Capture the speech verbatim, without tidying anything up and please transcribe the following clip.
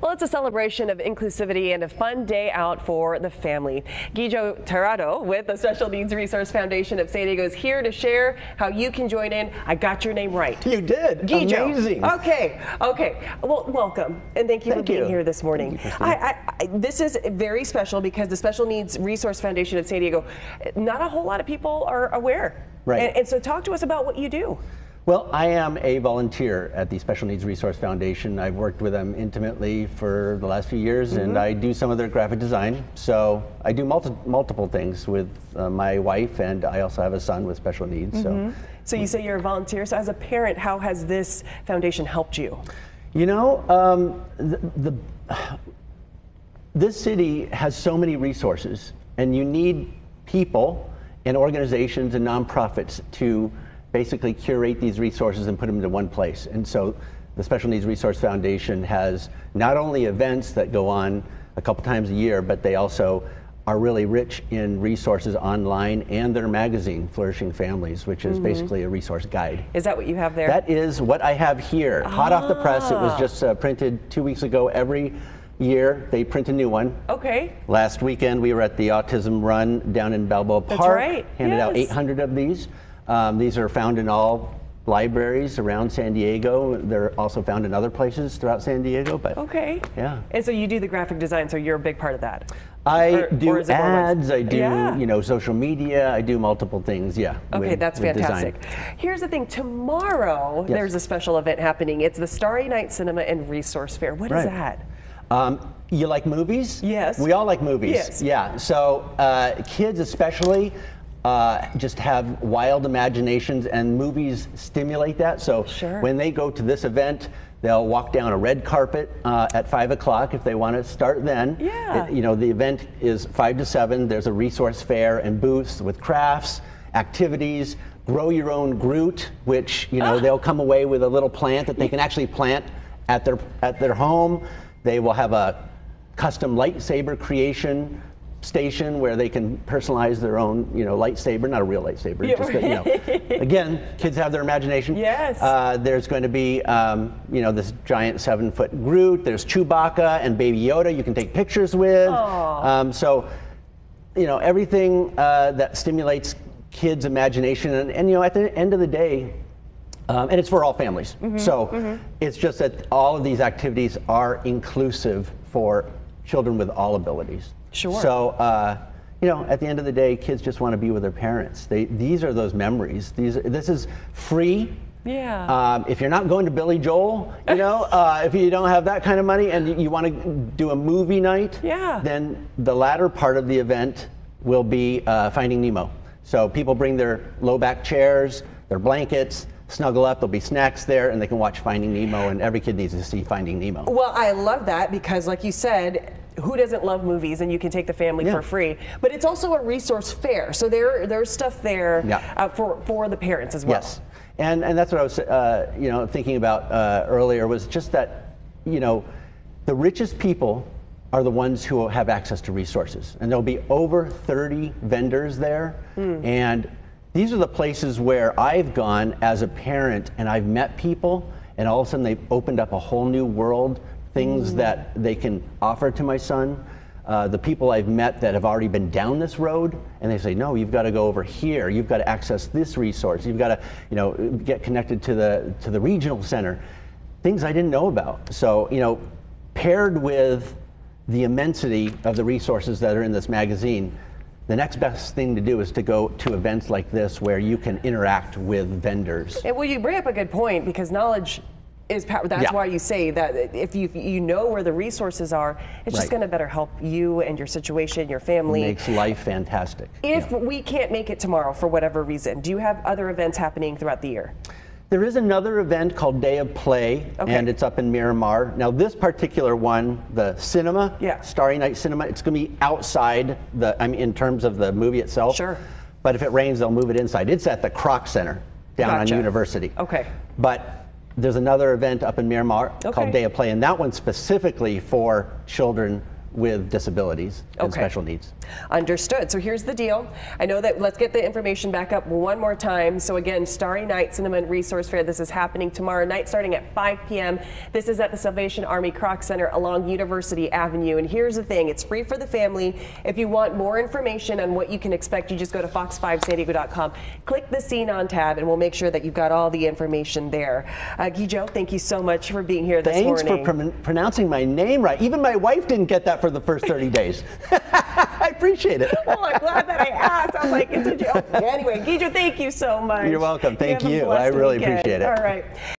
Well, it's a celebration of inclusivity and a fun day out for the family. Gijo Tirado with the Special Needs Resource Foundation of San Diego is here to share how you can join in. I got your name right. You did. Gijo. Amazing. Okay. Okay. Well, welcome and thank you thank for being you. here this morning. I, I, I, this is very special because the Special Needs Resource Foundation of San Diego, not a whole lot of people are aware. Right. And, and so talk to us about what you do. Well, I am a volunteer at the Special Needs Resource Foundation. I've worked with them intimately for the last few years, mm-hmm. and I do some of their graphic design. So I do multi multiple things with uh, my wife, and I also have a son with special needs. Mm-hmm. So, so you say you're a volunteer. So as a parent, how has this foundation helped you? You know, um, the, the this city has so many resources, and you need people and organizations and nonprofits to basically curate these resources and put them into one place. And so the Special Needs Resource Foundation has not only events that go on a couple times a year, but they also are really rich in resources online and their magazine, Flourishing Families, which is mm-hmm. basically a resource guide. Is that what you have there? That is what I have here. Ah. Hot off the press. It was just uh, printed two weeks ago. Every year they print a new one. Okay. Last weekend we were at the Autism Run down in Balboa Park. That's right. Handed yes. out eight hundred of these. Um, these are found in all libraries around San Diego. They're also found in other places throughout San Diego. But okay. Yeah. And so you do the graphic design, so you're a big part of that. I or, do or ads. I do yeah. you know social media. I do multiple things. Yeah. Okay, with, that's with fantastic. design. Here's the thing. Tomorrow yes. there's a special event happening. It's the Starry Night Cinema and Resource Fair. What right. is that? Um, you like movies? Yes. We all like movies. Yes. Yeah. So uh, kids especially. Uh, just have wild imaginations, and movies stimulate that. So sure. when they go to this event, they'll walk down a red carpet uh, at five o'clock if they want to start then. Yeah. It, you know, the event is five to seven. There's a resource fair and booths with crafts, activities, grow your own Groot, which, you know, ah. they'll come away with a little plant that they can actually plant at their, at their home. They will have a custom lightsaber creation station where they can personalize their own, you know, lightsaber, not a real lightsaber, yeah, just that, you know, again, kids have their imagination. Yes. Uh, there's going to be, um, you know, this giant seven foot Groot. There's Chewbacca and Baby Yoda you can take pictures with. Um, so, you know, everything uh, that stimulates kids' imagination, and, and, you know, at the end of the day, um, and it's for all families. Mm-hmm. So mm-hmm. it's just that all of these activities are inclusive for children with all abilities. Sure. So, uh, you know, at the end of the day, kids just want to be with their parents. They, these are those memories. These, this is free. Yeah. Um, if you're not going to Billy Joel, you know, uh, if you don't have that kind of money and you, you want to do a movie night, yeah. then the latter part of the event will be uh, Finding Nemo. So people bring their low back chairs, their blankets, snuggle up, there'll be snacks there, and they can watch Finding Nemo, and every kid needs to see Finding Nemo. Well, I love that because, like you said, who doesn't love movies, and you can take the family yeah. for free. But it's also a resource fair, so there there's stuff there yeah. uh, for for the parents as well. Yes, and and that's what I was uh, you know thinking about uh, earlier, was just that, you know, the richest people are the ones who have access to resources, and there'll be over thirty vendors there, mm. and these are the places where I've gone as a parent, and I've met people, and all of a sudden they've opened up a whole new world. Things mm. that they can offer to my son. Uh, the people I've met that have already been down this road, and they say, no, you've got to go over here. You've got to access this resource. You've got to, you know, get connected to the to the regional center. Things I didn't know about. So, you know, paired with the immensity of the resources that are in this magazine, the next best thing to do is to go to events like this where you can interact with vendors. And well, you bring up a good point, because knowledge is power. That's yeah. why you say that if you you know where the resources are, it's just right. going to better help you and your situation, your family. It makes life fantastic. If yeah. we can't make it tomorrow for whatever reason, do you have other events happening throughout the year? There is another event called Day of Play, okay. and it's up in Miramar. Now this particular one, the cinema, yeah. Starry Night Cinema, it's going to be outside the, I mean, in terms of the movie itself. Sure. But if it rains, they'll move it inside. It's at the Kroc Center down gotcha. on University. Okay. But there's another event up in Miramar okay. called Day of Play, and that one's specifically for children with disabilities and Okay. special needs. Understood. So here's the deal. I know that, let's get the information back up one more time. So again, Starry Night Cinema and Resource Fair. This is happening tomorrow night starting at five p m This is at the Salvation Army Kroc Center along University Avenue. And here's the thing, it's free for the family. If you want more information on what you can expect, you just go to fox five san diego dot com. Click the Scene On tab and we'll make sure that you've got all the information there. Uh, Gijo, thank you so much for being here this Thanks morning. for pr pronouncing my name right. Even my wife didn't get that for the first thirty days. I appreciate it. Well, I'm glad that I asked. I was like, it's a joke. Anyway, Gijo, thank you so much. You're welcome. Thank You have a you. I blessed really weekend. appreciate it. All right.